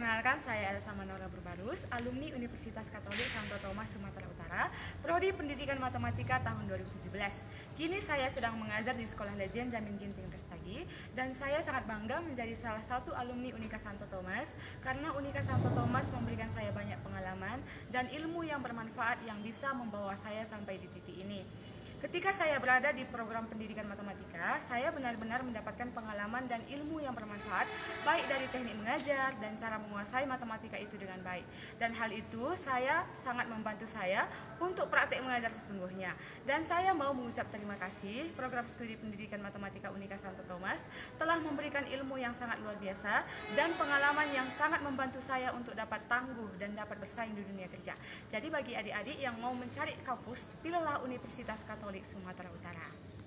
Perkenalkan, saya Elsa Manora Berbarus, alumni Universitas Katolik Santo Thomas, Sumatera Utara, Prodi Pendidikan Matematika tahun 2017. Kini saya sedang mengajar di Sekolah Lejen Jamin Ginting Prestagi, dan saya sangat bangga menjadi salah satu alumni Unika Santo Thomas, karena Unika Santo Thomas memberikan saya banyak pengalaman dan ilmu yang bermanfaat yang bisa membawa saya sampai di titik ini. Ketika saya berada di program pendidikan matematika, saya benar-benar mendapatkan pengalaman dan ilmu yang bermanfaat, baik dari teknik mengajar dan cara menguasai matematika itu dengan baik. Dan hal itu sangat membantu saya untuk praktek mengajar sesungguhnya. Dan saya mau mengucap terima kasih program studi pendidikan matematika Unika Santo Thomas telah memberikan ilmu yang sangat luar biasa dan pengalaman yang sangat membantu saya untuk dapat tangguh dan dapat bersaing di dunia kerja. Jadi bagi adik-adik yang mau mencari kampus, pilihlah Universitas Katolik Sumatera Utara.